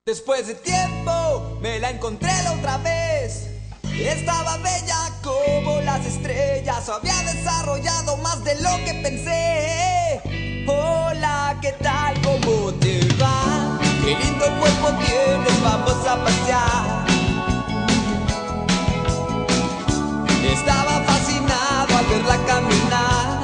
Después de tiempo me la encontré la otra vez. Estaba bella como las estrellas, había desarrollado más de lo que pensé. Hola, ¿qué tal? ¿Cómo te va? Qué lindo cuerpo tienes, vamos a pasear. Estaba fascinado al verla caminar.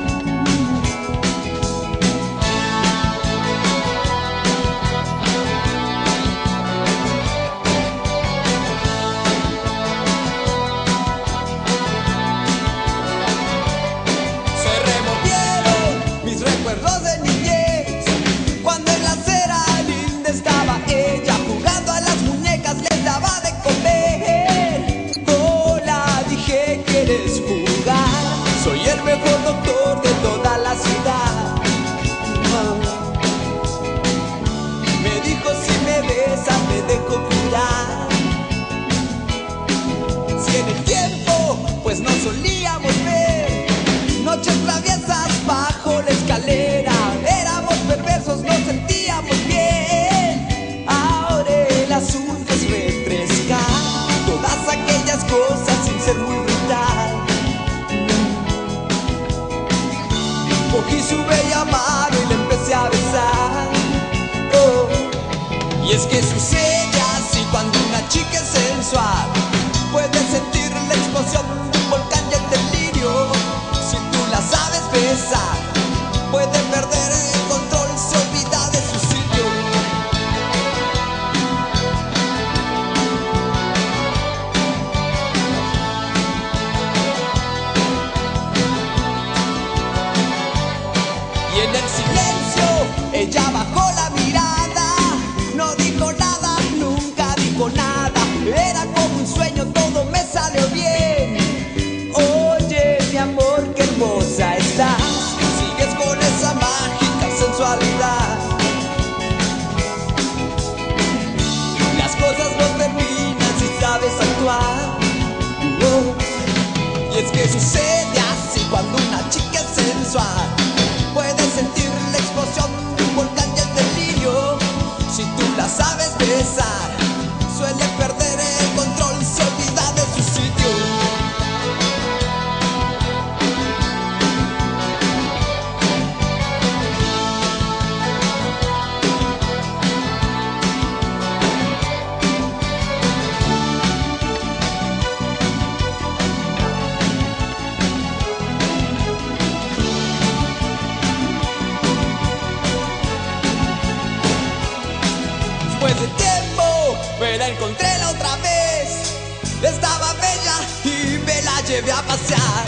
Soy el mejor doctor de toda la ciudad. Me dijo si me besas me dejo curar. Si en el tiempo pues nos solíamos ver, noches traviesas bajo la escalera. Éramos perversos, nos sentíamos bien. Ahora el asunto es refrescar todas aquellas cosas sin ser muy brutal. Cogí su bella mano y le empecé a besar. Oh. Y es que sucede así cuando una chica es sensual. Puedes sentir la explosión de un volcán y el delirio. Si tú la sabes besar, puede perder el control, se olvida de su sitio. Y en el silencio ella bajó la mirada. No dijo nada, nunca dijo nada. Era como un sueño, todo me salió bien. Oye, mi amor, qué hermosa estás. Sigues con esa mágica sensualidad. Las cosas no terminan si sabes actuar. Y es que sucede así cuando una chica es sensual. Puedes sentir la explosión de un volcán y el delirio. Si tú la sabes besar, suele perder el control, se olvida de su sitio. Después de tiempo me la encontré la otra vez. Estaba bella y me la llevé a pasear.